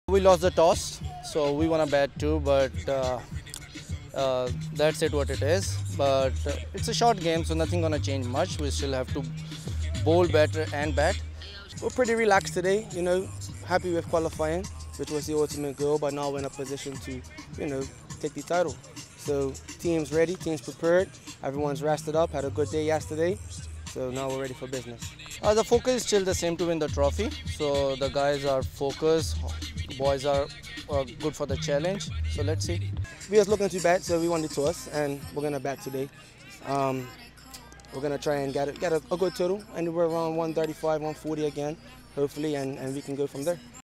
We lost the toss, so we want to bat too, but that's it what it is. But it's a short game, so nothing gonna change much. We still have to bowl better and bat. We're pretty relaxed today, happy with qualifying, which was the ultimate goal, but now we're in a position to, take the title. So team's ready, team's prepared, everyone's rested up, had a good day yesterday, so now we're ready for business. The focus is still the same to win the trophy. So the guys are focused, boys are good for the challenge. So let's see. We was looking to bat, so we won the toss, and we're gonna bat today. We're gonna try and get a good total, anywhere around 135, 140 again, hopefully, and we can go from there.